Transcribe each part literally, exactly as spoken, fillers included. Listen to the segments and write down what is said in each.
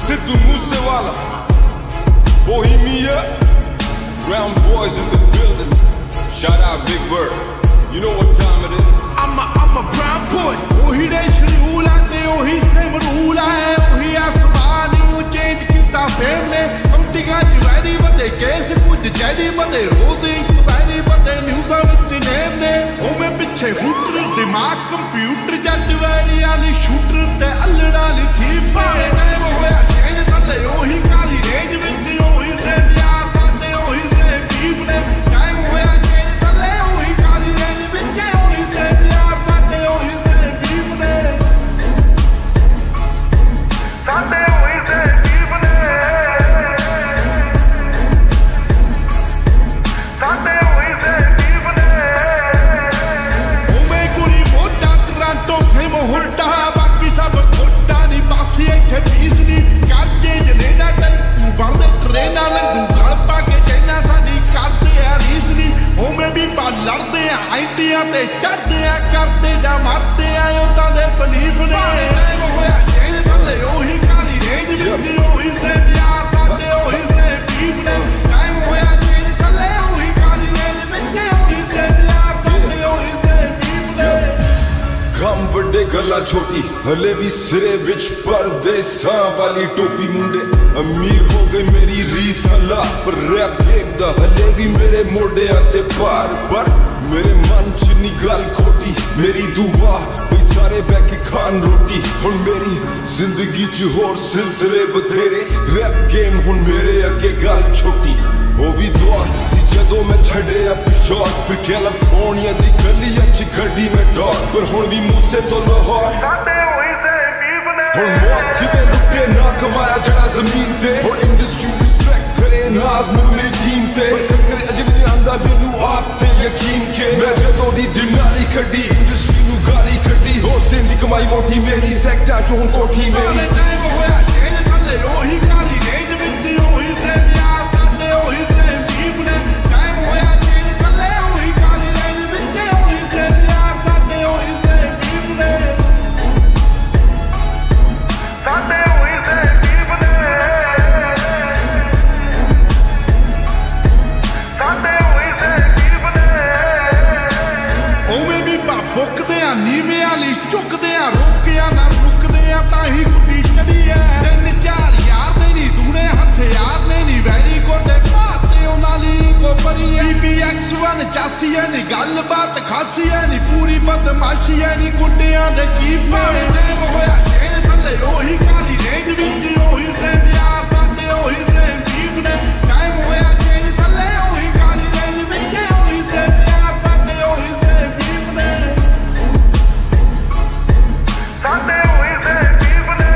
Sidhu Moosewala, Bohemia, Brown boys in the building. Shout out Big Bird. You know what time it is. I'm a, I'm a brown boy. Ohi de shrool aate, ohi same rule hai, ohi asmaan nu change kita fame ne. Kamtiga chwari bade case kuch jadi bade rozi chwari bade news vich name ne. O me piche hooter dimag computer jadwari ali shooter te allada li thief ne. Name hoya change thalle ohi kali range vich ohi same yaar saate ohi same beef ne. Name hoya change thalle ohi kali range vich ohi same yaar saate ohi same beef ne. Saate ohi same beef ne. Saate ohi same beef ne. O me kuri mota Toronto fame hutta baaki sab khotta ni baasi ekhe piece ni karke jneda type tu bande train langu gal pa ke jaina sadi karte a ਰੀਸ ni o me bhi pa ladde a ਆਈਟੀਆਂ ਤੇ ਚੜਦੇ ਆ ਕਰਦੇ ਜਾਂ ਮਰਦੇ ਆ ਉਦਾਂ ਦੇ ਬਲੀਫ ਨੇ ਹੋਇਆ ਚੇਂਜ ਥੱਲੇ ਉਹੀ ਕਾਲੀ ਰੇਂਜ ਵਿੱਚ ਉਹੀ ਸੇ ਪਿਆਰ ਸਾਡੇ ਉਹੀ ਸੇ ਬੀਫ ਨੇ ਟਾਈਮ ਹੋਇਆ ਚੇਂਜ ਥੱਲੇ ਉਹੀ ਕਾਲੀ ਰੇਂਜ ਵਿੱਚ ਉਹੀ ਸੇ ਪਿਆਰ ਸਾਡੇ ਉਹੀ ਸੇ ਬੀਫ ਨੇ ਕੰਮ ਵੱਡੇ ਗੱਲਾਂ ਛੋਟੀ ਹਲੇ ਵੀ ਸਿਰੇ ਵਿੱਚ ਪਰਦੇਸਾਂ ਵਾਲੀ ਟੋਪੀ ਮੁੰਡੇ ਅਮੀਰ ਹੋ ਗਏ ਮੇਰੀ ਰੀਸ ਹਲਾ ਪਰ ਰੈਪ ਗੇਮ ਦਾ ਹਲੇ ਵੀ ਮੇਰੇ ਮੋਢਿਆਂ ਤੇ ਭਾਰ ਪਰ ਮੇਰੇ ਮਨ ਚ ਨੀ ਗੱਲ ਖੋਟੀ ਮੇਰੀ ਦੁਆ ਵੀ ਸਾਰੇ ਬਹਿ ਕੇ ਖਾਣ ਰੋਟੀ ਹੁਣ ਮੇਰੀ ਜ਼ਿੰਦਗੀ ਚ ਹੋਰ ਸਿਲਸਿਲੇ ਬਥੇਰੇ ਰੈਪ ਗੇਮ ਹੁਣ ਮੇਰੇ ਅੱਗੇ ਗੱਲ ਛੋਟੀ ਉਹ ਵੀ ਦੁਆ ਸੀ ਜਦੋਂ ਮੈਂ ਛੱਡਿਆ ਪਿਸ਼ੌਰ ਫਿਰ ਕੈਲੀਫੋਰਨੀਆ ਦੀ ਗਲੀਆਂ ਚ ਗੱਡੀ ਮੈਂ ਡੋਰ ਪਰ ਹੁਣ ਵੀ ਮੂਸੇ ਤੋਂ ਲਾਹੌਰ ਸਾਡੇ ਹੋਈ ਸੇ ਬੀਫ ਨੇ ਹੁਣ ਮੌਤ ਕਿਵੇਂ ਲੁੱਟੇ ਨਾ ਕਮਾਇਆ ਜਿਹੜਾ ਜ਼ਮੀਨ ਤੇ ਹੁਣ ਇੰਡਸਟਰੀ ਰਿਸਪੈਕਟ ਕਰੇ ਨਾਜ਼ ਨੂੰ ਮੇਰੀ ਟੀਮ ਤੇ ਪਰ ਚੱਕਰ ਅਜੇ ਵੀ ਆਂਦਾ ਮੈਨੂੰ ਆਪ ਤੇ ਯਕੀਨ ਕੇ ਮੈਂ ਜਦੋਂ ਦੀ ਦਿਨਾਰੀ ਕੱਢੀ ਇੰਡਸਟਰੀ ਨੂੰ ਗਾਲੀ ਕੱਢੀ ਉਸ ਦਿਨ ਦੀ ਕਮਾਈ ਮੋਟੀ ਮੇਰੀ ਸੈਕਟਰ ਚੋਂ ਹੁਣ ਕੋਠੀ ਮੇਰੀ ਟਾਈਮ ਹੋਇਆ ਚੇਂਜ ਥੱਲੇ ਉਹੀ ਕਾਲੀ ਰੇਂਜ ਵਿੱਚ ਉਹੀ ਸੇ ਪਿਆਰ ਸਾਡੇ ਉਹੀ ਸੇ ਬੀਫ ਨੇ ਟਾਈਮ ਹੋਇਆ ਚੇਂਜ ਥੱਲੇ ਉਹੀ ਕਾਲੀ ਰੇਂਜ ਵਿੱਚ ਉਹੀ ਸੇ ਪਿਆਰ ਸਾਡੇ ਉਹੀ ਸੇ ਬੀਫ ਨੇ ਸਾਡੇ ਉਹੀ ਸੇ ਬੀਫ ਨੇ ਸਾਡੇ ਉਹੀ ਸੇ ਬੀਫ ਨੇ ਉਵੇਂ ਵੀ ਪਾ ਫੁੱਕਦੇ ਆ ਨੀਵੇਂ ਵਾਲੀ ਝੁਕਦੇ ਆ ਰੋਕਿਆ ਨਾ ਰੁਕਦੇ ਆ ਤਾਂ ਹੀ ਗੁੱਡੀ ਚੜੀ ਐ ਤਿੰਨ ਚਾਰ ਯਾਰ ਦੇ ਨੀ ਦੂਣੇ ਹਥਿਆਰ ਨੇ ਨੀ ਵੈਰੀ ਕੋਟੇ ਪਾਤੇ ਉਹਨਾਂ ਲਈ ਕੋ ਪਰੀ ਐ ਬੀ ਐਕਸ ਵਨ ਚਾਸੀ ਐ ਨੀ ਗੱਲਬਾਤ ਖਾਸੀ ਐ ਨੀ ਪੂਰੀ ਬਦਮਾਸ਼ੀ ਐ ਨੀ ਗੁੱਡਿਆਂ ਦੇ ਚੀਫ ਐ ਟਾਈਮ ਹੋਇਆ ਚੇਂਜ ਥੱਲੇ ਉਹੀ ਕਾਲੀ ਰੇਂਜ ਵਿੱਚ ਉਹੀ ਸੇ ਪਿਆਰ ਸਾਡੇ ਉਹੀ ਸੇ ਬੀਫ ਨੇ ਟਾਈਮ ਹੋਇਆ ਚੇਂਜ ਥੱਲੇ ਉਹੀ ਕਾਲੀ ਰੇਂਜ ਵਿੱਚ ਉਹੀ ਸੇ ਪਿਆਰ ਸਾਡੇ ਉਹੀ ਸੇ ਬੀਫ ਨੇ ਸਾਡੇ ਉਹੀ ਸੇ ਬੀਫ ਨੇ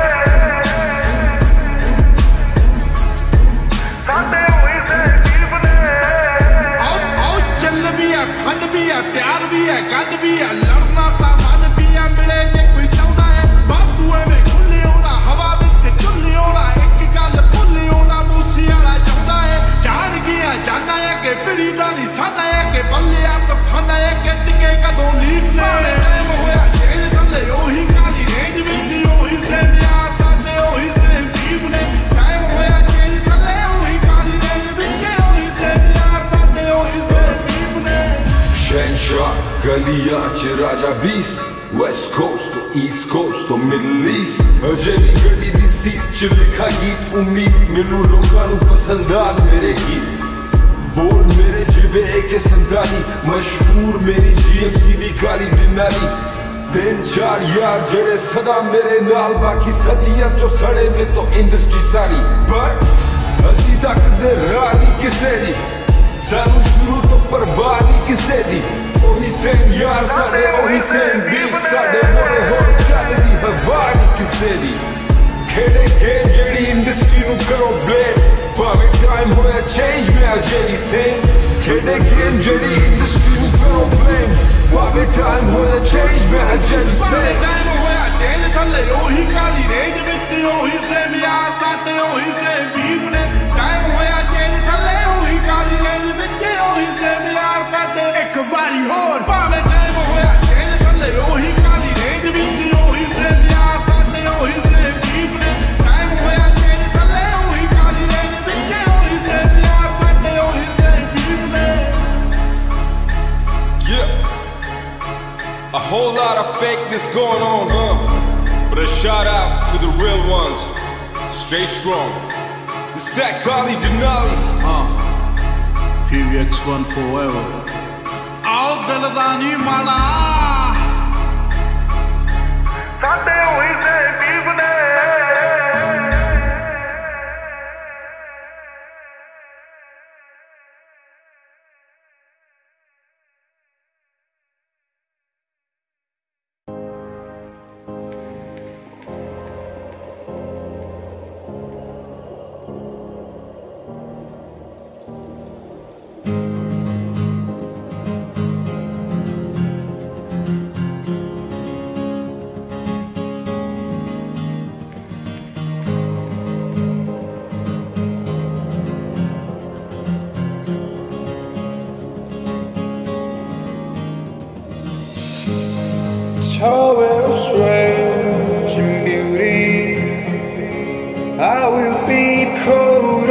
ਸਾਡੇ ਉਹੀ ਸੇ ਬੀਫ ਨੇ ਆਓ ਆਓ ਚੱਲ ਵੀ ਆ ਫਨ ਵੀ ਆ ਪਿਆਰ ਵੀ ਆ ਗੱਲ ਵੀ ਆ ਲੜਨਾ ਤਾਂ ਮਨ ਵੀ ਆ ਮਿਲੇ ਜੇ ਕੋਈ ਚਾਹੁੰਦਾ ਹੈ ਬਾਪੂ ਐਵੇਂ ਖੁੱਲੇ ਹੋਣਾ ਹਵਾ ਵਿੱਚ ਝੁੱਲੇ ਹੋਣਾ ਇੱਕ ਗੱਲ ਭੁੱਲੇ ਹੋਣਾ ਮੂਸੇ ਵਾਲਾ ਚਾਹੁੰਦਾ ਹੈ ਜਾਣ ਗਿਆ ਜਾਣਾ ਹੈ ਕਿ ਪਿੜੀ ਦਾ ਨਹੀਂ ਸਾਡਾ ਹੈ ਕਿ ਬੱਲਿਆ ਤਾਂ ਫਨ ਹੈ ਕਿ ਟਿਕੇ ਕਦੋਂ ਲੀਕ ਨੇ ਟਾਈਮ ਹੋਇਆ ਚੇਂਜ ਥੱਲੇ ਉਹੀ ਕਾਲੀ ਰੇਂਜ ਵਿੱਚ ਉਹੀ ਸੇ ਪਿਆਰ ਸਾਡੇ ਉਹੀ ਸੇ ਬੀਫ ਨੇ ਟਾਈਮ ਹੋਇਆ ਚੇਂਜ ਥੱਲੇ ਉਹੀ ਕਾਲੀ ਰੇਂਜ ਵਿੱਚ ਉਹੀ ਸੇ ਪਿਆਰ ਸਾਡੇ ਉਹੀ ਸੇ ਬੀਫ ਨੇ Shenshaw, ਗਲੀਆਂ ਚ ਰਾਜਾ ਬੀਸ West Coast to East Coast to Middle East ਅਜੇ ਵੀ ਗੱਡੀ ਦੀ ਸੀਟ ਚ ਲਿਖਾ ਗੀਤ ਉਮੀਦ ਮੈਨੂੰ ਲੋਕਾਂ ਨੂੰ ਪਸੰਦ ਆ ਮੇਰੇ ਗੀਤ ਬੋਲ ਮੇਰੇ ਜਿਵੇਂ ਇੱਕ ਸੰਦਾਨੀ ਮਸ਼ਹੂਰ ਮੇਰੀ ਜੀ ਐਮ ਸੀ ਦੀ ਗਾਲੀ ਬਿਨਾਲੀ ਤਿੰਨ ਚਾਰ ਯਾਰ ਜਿਹੜੇ ਸਦਾ ਮੇਰੇ ਨਾਲ ਬਾਕੀ ਸਦੀਆਂ ਤੋਂ ਸੜੇ ਮੇ ਤੋਂ ਇੰਡਸਟਰੀ ਸਾਰੀ ਪਰ ਅਸੀਂ ਤੱਕਦੇ ਰਾਹ ਨਹੀਂ ਕਿਸੇ ਦੀ ਸਾਨੂੰ ਸ਼ੁਰੂ ਤੋਂ ਪਰਵਾਹ ਨਹੀਂ ਕਿਸੇ ਦੀ ਉਹੀ ਸੇਮ ਯਾਰ ਸਾਡੇ ਉਹੀ ਸੇਮ ਬੀਫ ਸਾਡੇ ਮੋੜੇ ਹੋਰ ਚੱਲਦੀ ਹਵਾ ਨਹੀਂ ਕਿਸੇ ਦੀ ਖੇਡੇ ਗੇਮ ਜਿਹੜੀ ਇੰਡਸਟਰੀ ਨੂੰ ਕਰੋ ਬਲੇਮ ਭਾਵੇਂ ਟਾਈਮ ਹੋਇਆ ਚੇਂਜ ਮੈਂ ਜਿਹੜੀ ਸੇਮ ਖੇਡੇ ਗੇਮ ਜਿਹੜੀ ਇੰਡਸਟਰੀ ਨੂੰ ਕਰੋ ਬਲੇਮ ਭਾਵੇਂ ਟਾਈਮ ਹੋਇਆ ਚੇਂਜ ਮੈਂ ਜਿਹੜੀ ਸੇਮ ਟਾਈਮ ਹੋਇਆ ਚੇਂਜ ਥੱਲੇ ਉਹੀ ਕਾਲੀ ਰੇਂਜ ਵਿੱਚ ਉਹੀ ਸੇਮ ਯਾਰ ਸਾਡੇ ਉਹੀ ਸੇਮ ਬੀਫ ਨੇ ਟਾਈਮ ਹੋਇਆ ਚੇਂਜ ਥੱਲੇ ਉਹੀ ਕਾਲੀ ਰੇਂਜ ਵਿੱਚ ਉਹੀ ਸੇਮ ਯਾਰ ਸਾਡੇ ਇੱਕ ਵਾਰੀ ਹੋਰ ਭਾਵੇਂ ਟਾਈਮ ਹੋਇਆ ਚੇਂਜ ਥੱਲੇ ਉਹੀ ਕਾਲੀ ਰੇਂਜ ਵਿੱਚ ਉਹੀ ਸੇਮ ਯਾਰ ਸਾਡੇ ਉਹੀ ਸੇਮ ਬੀਫ ਨੇ ਟਾਈਮ ਹੋਇਆ fakeness going on, huh? But a shout out to the real ones. Stay strong. It's that Kali Denali. Uh, P V X one forever. Aao Daladani Mala. Sade hoye se beefne. Tall strange in beauty, I will be cold